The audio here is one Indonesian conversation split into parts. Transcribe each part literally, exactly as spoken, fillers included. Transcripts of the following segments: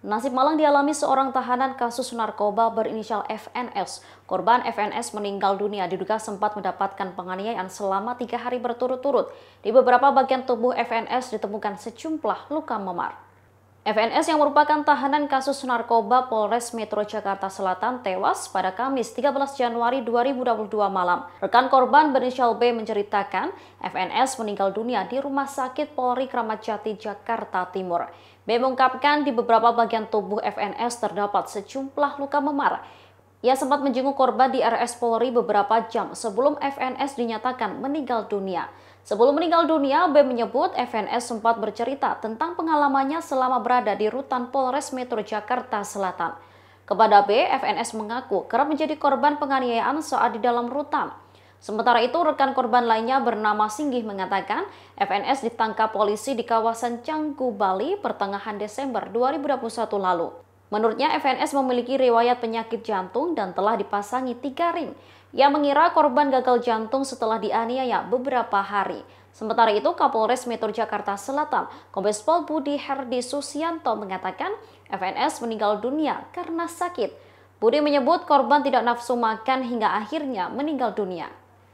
Nasib malang dialami seorang tahanan kasus narkoba berinisial F N S. Korban F N S meninggal dunia diduga sempat mendapatkan penganiayaan selama tiga hari berturut-turut. Di beberapa bagian tubuh F N S ditemukan sejumlah luka memar. F N S yang merupakan tahanan kasus narkoba Polres Metro Jakarta Selatan tewas pada Kamis tiga belas Januari dua ribu dua puluh dua malam. Rekan korban berinisial B menceritakan F N S meninggal dunia di Rumah Sakit Polri Kramat Jati, Jakarta Timur. B mengungkapkan di beberapa bagian tubuh F N S terdapat sejumlah luka memar. Ia sempat menjenguk korban di R S Polri beberapa jam sebelum F N S dinyatakan meninggal dunia. Sebelum meninggal dunia, B menyebut F N S sempat bercerita tentang pengalamannya selama berada di rutan Polres Metro Jakarta Selatan. Kepada B, F N S mengaku kerap menjadi korban penganiayaan saat di dalam rutan. Sementara itu, rekan korban lainnya bernama Singgih mengatakan F N S ditangkap polisi di kawasan Canggu, Bali pertengahan Desember dua ribu dua puluh satu lalu. Menurutnya, F N S memiliki riwayat penyakit jantung dan telah dipasangi tiga ring. Ia mengira korban gagal jantung setelah dianiaya beberapa hari. Sementara itu, Kapolres Metro Jakarta Selatan, Kombes Pol Budi Herdi Susianto mengatakan F N S meninggal dunia karena sakit. Budi menyebut korban tidak nafsu makan hingga akhirnya meninggal dunia.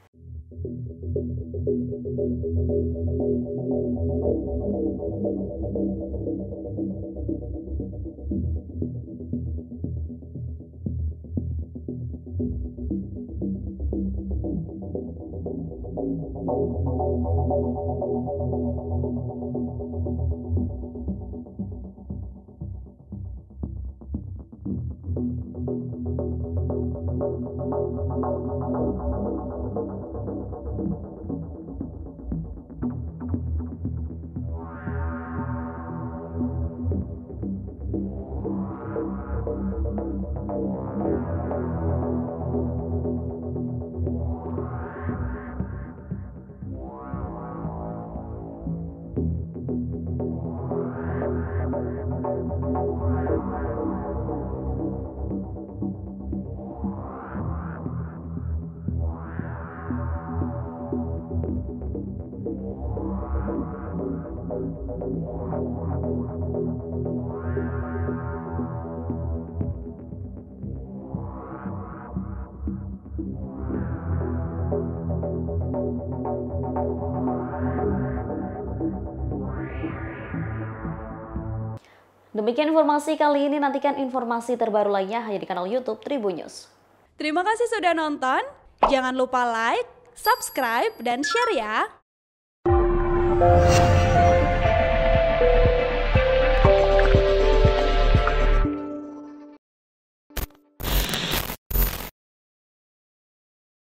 Demikian informasi kali ini, nantikan informasi terbaru lainnya hanya di kanal YouTube Tribun News. Terima kasih sudah nonton, jangan lupa like, subscribe, dan share ya!